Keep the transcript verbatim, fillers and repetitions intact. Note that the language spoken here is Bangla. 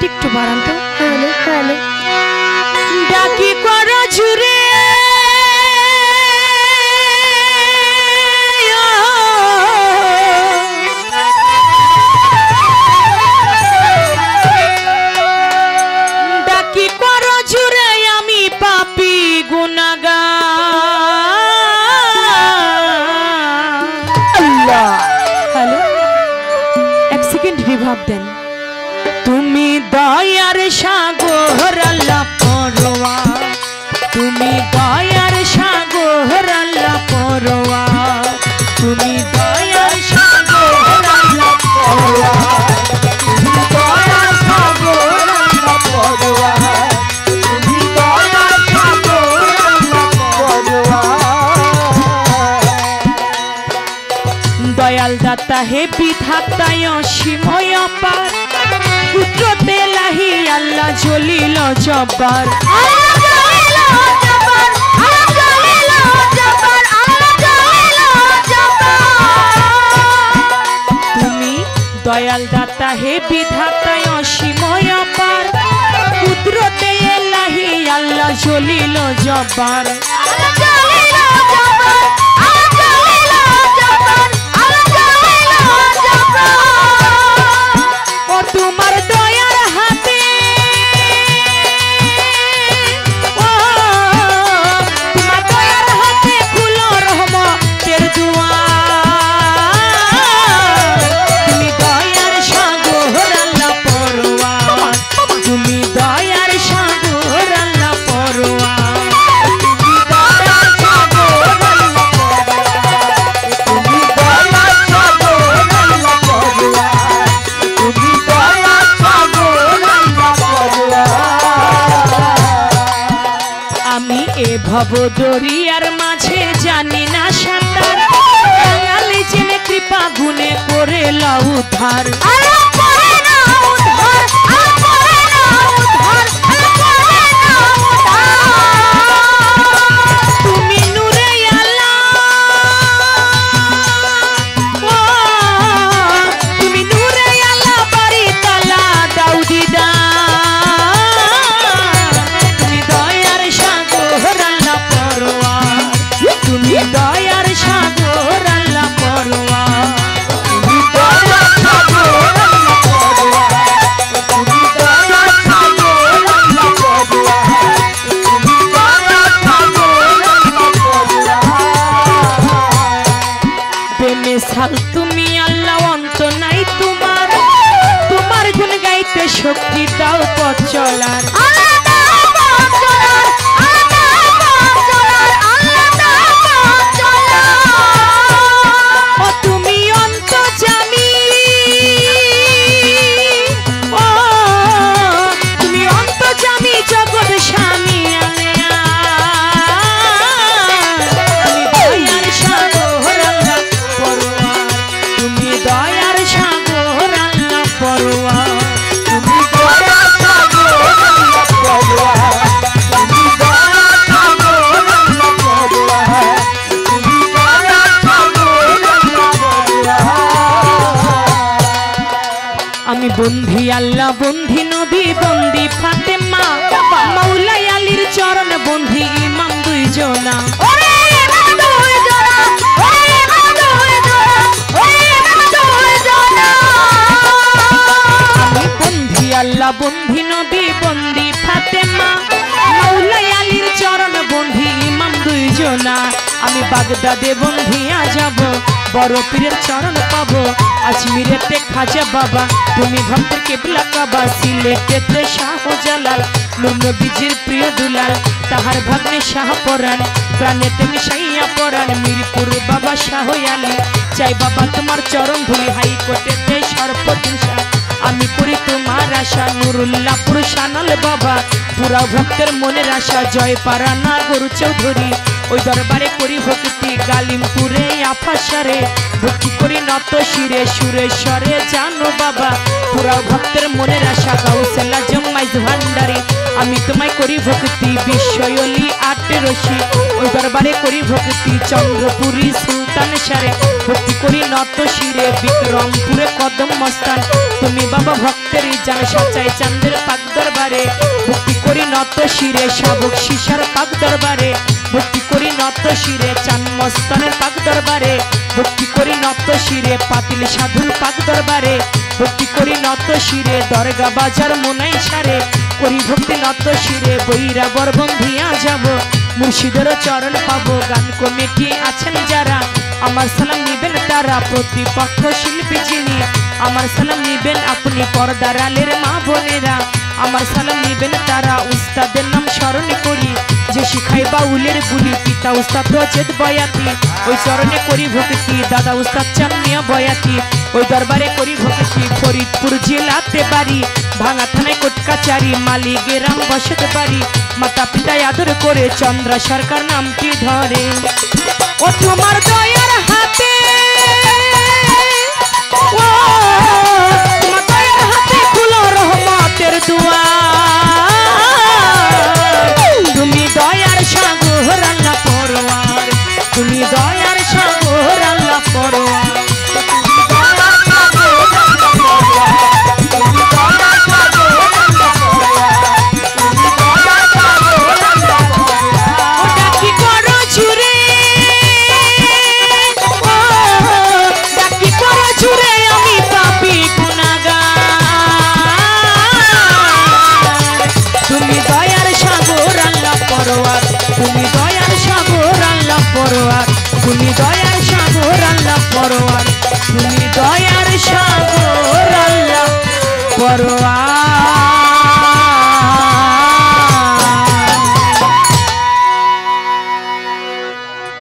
ভলিউমটা একটু বাড়ান তো। হ্যালো হ্যালো ডাকি করো জুড়ে ডাকি করো জুড়ে আমি পাপী গুনাহগার। আল্লাহ হ্যালো এক সেকেন্ড রিভাব দেন। তুমি দয়ার সাগর আল্লাহ পরোয়ার, তুমি দয়ার সাগর আল্লাহ পরোয়ার, তুমি দয়ার সাগর আল্লাহ পরোয়ার, তুমি দয়ার সাগর আল্লাহ পরোয়ার, তুমি দয়ার সাগর আল্লাহ পরোয়ার। দয়াল দাতা হে বিধাতায় অসীময় অপার, পুত্রতে লাহি আল্লাহ জলিল জব্বার। তুমি দয়াল দাতা হে বিধাতায় অসীময় অপার, পুত্রতে লাহি আল্লাহ জলিল জব্বার। ও তোমার দয়ার হাতে ও তোমার দয়ার হাতে খুলো রহমতের দুয়ার। তুমি দয়ার সাগর আল্লাহ পরোয়ার, তুমি দয়ার সাগর আল্লাহ পরোয়ার, তুমি দয়ার সাগর আল্লাহ পরোয়ার, তুমি দয়ার সাগর আল্লাহ পরোয়ার, তুমি দয়ার সাগর আল্লাহ পরোয়ার। আমি এ ভব দরিয়ার মাঝে জানি না সাঁতার, দয়ালে জেনে কৃপা গুণে করে লও উদ্ধার। তুমি নূরে আলা ও তুমি নূরে আলা বাড়ি তালা দাউদি দা। তুমি দয়ার সাগর আল্লাহ পরোয়ার, তুমি দয়ার সাগর আল্লাহ পরোয়ার, তুমি দয়ার সাগর আল্লাহ পরোয়ার, তুমি দয়ার সাগর আল্লাহ পরোয়ার, তুমি দয়ার সাগর আল্লাহ পরোয়ার। বেমিসাল তুমি আল্লাহ অন্ত নাই তোমার, তোমার গুণ গাইতে শক্তি দাও পথ চলার। ও তুমি অন্তর্যামী ও তুমি অন্তর্যামী জগৎ স্বামী আলেয়া। তুমি দয়ার সাগর আল্লাহ পরোয়ার, তুমি দয়ার সাগর আল্লাহ পরোয়ার, তুমি দয়ার সাগর আল্লাহ পরোয়ার, তুমি দয়ার সাগর আল্লাহ পরোয়ার, তুমি দয়ার সাগর আল্লাহ পরোয়ার। আমি বন্ধি আল্লাহ বন্ধি নবী বন্ধি ফাতেমা, মাওলাই আলীর চরণ বন্ধি ইমাম দুইজনা। আমি বন্ধি আল্লাহ বন্ধি নবী বন্ধি ফাতেমা, মাওলাই আলীর চরণ বন্ধি ইমাম দুইজনা। আমি বাগদাদে বন্ধিয়া যাব, বড় পীরের চরণ পাবো, আজমিরেতে খাজা বাবা, তুমি ভক্তের কেবলা কাবা, সিলেটেতে শাহজালাল, নূর নবীজির প্রিয় দুলাল, তাহার ভাগ্নে শাহ পরাণ, প্রাণেতে মিশাইয়া পরাণ, মিরপুর বাবা শাহ আলী, চাই বাবা তোমার চরণ ধুলি, হাইকোর্টেতে সর্বদিন শাহ। আমি করি তোমার আশা, নুরুল্লাহপুর শানাল বাবা, পুরা ভক্তের মনের আশা, জয় পারানা গরু চৌধুরী, ওই দরবারে করি ভক্তি, গালিমপুরে আফাসারে ভক্তি করি নত শিরে, সুরেশ্বরে জানো বাবা, পুরা ভক্তের মনের আশা, গাউসেলা জম্মাইজ ভান্ডারে। আমি তোমায় করি ভক্তি, বিশ্বয়লি আটে রশি, ওই দরবারে করি ভক্তি, চন্দ্রপুরী সুলতান সারে ভক্তি করি নত শিরে, বিক্রমপুরে কদম মস্তান, তুমি বাবা ভক্তের জান, সাচাই চান্দের শিরে শাবক শিশার পাক দরবারে ভক্তি করি নত শিরে চান মস্তানের পাক দরবারে ভক্তি করি নত শিরে পাতিল সাধুর পাক দরবারে ভক্তি করি নত শিরে দরগা বাজার মোনাই সারে করি ভক্তি নত শিরে বৈরা বরবন্ধিয়া যাব মুর্শিদের চরণ পাবো গান কমিটি আছেন যারা আমার সালাম নিবেন তারা প্রতিপক্ষ শিল্পী যিনি আমার সালাম নিবেন আপনি পর্দার আলের মা বোনেরা আমার সালাম নিবেন তারা উস্তাদের নাম স্মরণ করি যে শিখাই বাউলের বুলি পিতা উস্তাদ রজত বয়াতি ওই চরণে করি ভক্তি দাদা উস্তাদ চান্নিয়া বয়াতি ওই দরবারে করি ভক্তি ফরিদপুর জেলাতে বাড়ি ভাঙা থানায় কোটকাচারি মালি গ্রাম বসতে পারি মাতা পিতায় আদর করে চন্দ্র সরকার নামটি ধরে ও তোমার দয়ার হাতে ও